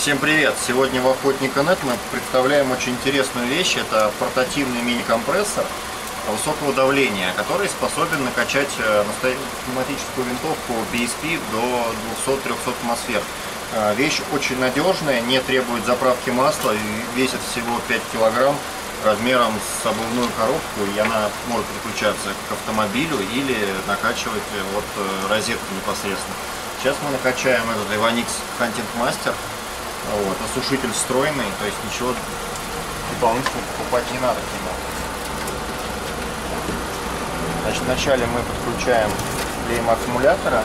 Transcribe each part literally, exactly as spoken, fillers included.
Всем привет! Сегодня в Охотник точка нет мы представляем очень интересную вещь. Это портативный мини-компрессор высокого давления, который способен накачать пневматическую винтовку би эс пи до двухсот-трёхсот атмосфер. Вещь очень надежная, не требует заправки масла, весит всего пять килограмм, размером с обувную коробку, и она может подключаться к автомобилю или накачивать от розетки непосредственно. Сейчас мы накачаем этот Evanix Hunting Master. Вот, осушитель встроенный, то есть ничего дополнительно покупать не надо к нему. Значит, вначале мы подключаем клейм аккумулятора.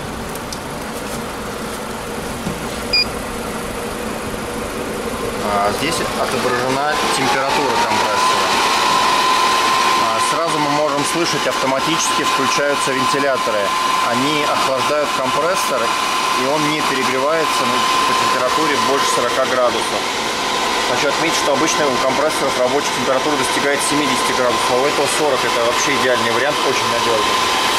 А здесь отображена температура компрессора. А сразу мы можем слышать, автоматически включаются вентиляторы. Они охлаждают компрессор, и он не перегревается по температуре больше сорока градусов. Хочу отметить, что обычно у компрессоров рабочая температура достигает семидесяти градусов, а у этого сорок. Это вообще идеальный вариант, очень надежный.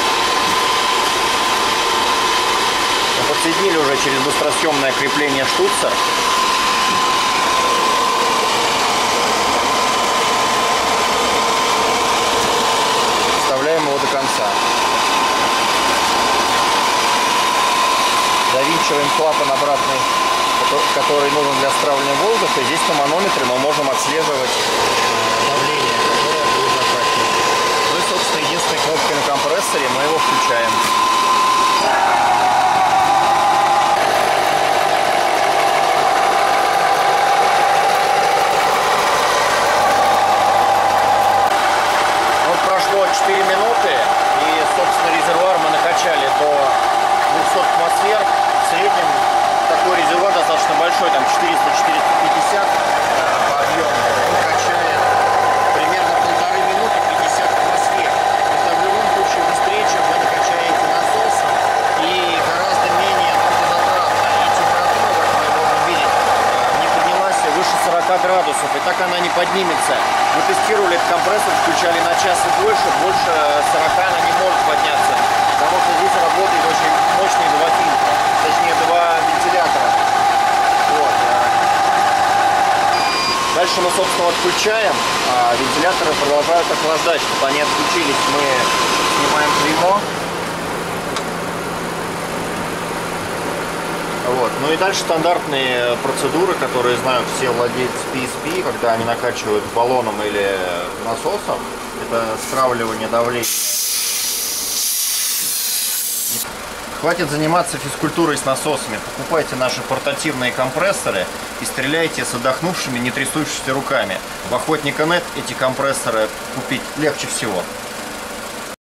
Мы подсоединили уже через быстросъемное крепление штуцер. Вставляем его до конца. Завинчиваем клапан обратный, который нужен для стравливания воздуха. И здесь на манометре мы можем отслеживать давление, которое будет запрашивать. Ну и, собственно, единственной кнопкой на компрессоре мы его включаем. Вот прошло четыре минуты, и, собственно, резервуар мы накачали до двухсот атмосфер. В среднем такой резервуар достаточно большой, там четыреста — четыреста пятьдесят по объему. Он качает примерно полторы минуты, пятьдесят атмосфер. Это в любом случае быстрее, чем вы накачаете насосом, и гораздо менее энергозатратно. И температура, как мы можем видеть, не поднялась выше сорока градусов, и так она не поднимется. Мы тестировали этот компрессор, включали на час и больше, больше сорока она не может подняться, потому что здесь работает очень мощные два фильтра, точнее два вентилятора. Вот. Дальше мы, собственно, отключаем, а вентиляторы продолжают охлаждать. Чтобы они отключились, мы снимаем клеймо. Вот. Ну и дальше стандартные процедуры, которые знают все владельцы пи эс пи, когда они накачивают баллоном или насосом. Это стравливание давления. Хватит заниматься физкультурой с насосами. Покупайте наши портативные компрессоры и стреляйте с отдохнувшими, не трясущимися руками. В Охотник точка нет эти компрессоры купить легче всего.